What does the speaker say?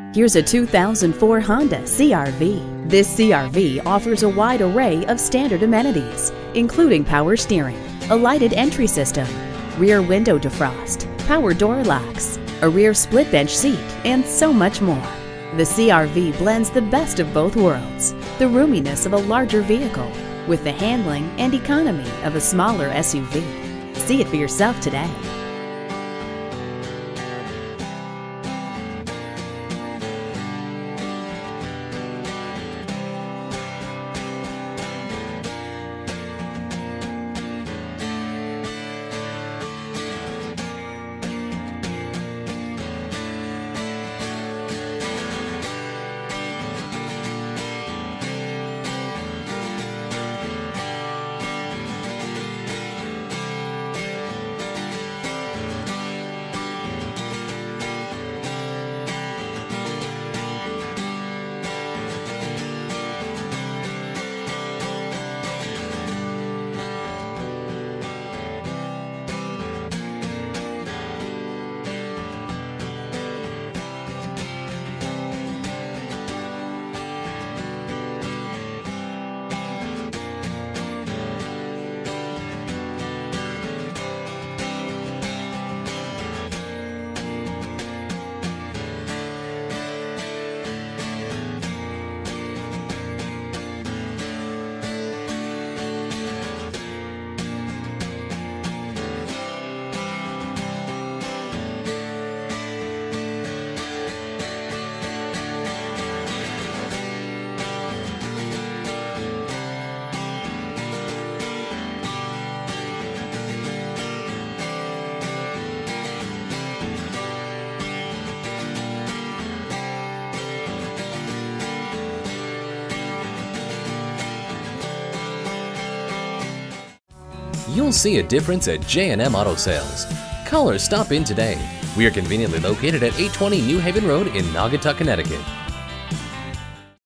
Here's a 2004 Honda CR-V. This CR-V offers a wide array of standard amenities, including power steering, a lighted entry system, rear window defrost, power door locks, a rear split bench seat, and so much more. The CR-V blends the best of both worlds, the roominess of a larger vehicle with the handling and economy of a smaller SUV. See it for yourself today. You'll see a difference at J M Auto Sales. Call or stop in today. We are conveniently located at 820 New Haven Road in Naugatuck, Connecticut.